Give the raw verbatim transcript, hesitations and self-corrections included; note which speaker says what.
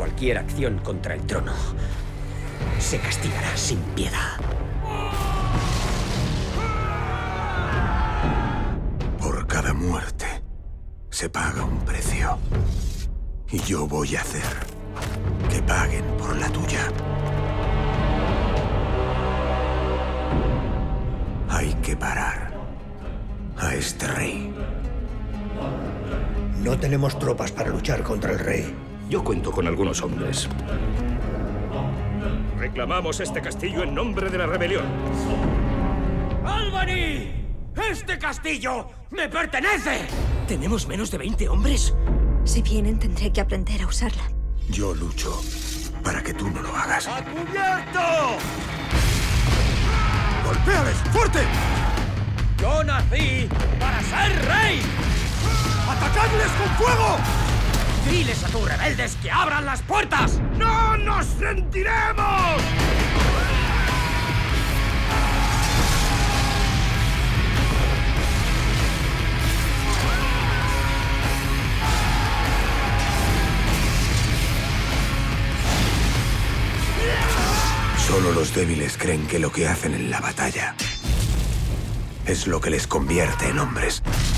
Speaker 1: Cualquier acción contra el trono se castigará sin piedad.
Speaker 2: Por cada muerte se paga un precio. Y yo voy a hacer que paguen por la tuya. Hay que parar a este rey.
Speaker 3: No tenemos tropas para luchar contra el rey.
Speaker 4: Yo cuento con algunos hombres.
Speaker 5: Reclamamos este castillo en nombre de la rebelión.
Speaker 1: ¡Albany! ¡Este castillo me pertenece!
Speaker 6: ¿Tenemos menos de veinte hombres?
Speaker 7: Si vienen, tendré que aprender a usarla.
Speaker 2: Yo lucho para que tú no lo hagas.
Speaker 1: ¡A cubierto!
Speaker 2: ¡Golpéales! ¡Fuerte!
Speaker 1: ¡Yo nací para ser rey!
Speaker 2: ¡Atacadles con fuego!
Speaker 1: ¡Diles a tus rebeldes que abran las puertas!
Speaker 5: ¡No nos rendiremos!
Speaker 2: Solo los débiles creen que lo que hacen en la batalla es lo que les convierte en hombres.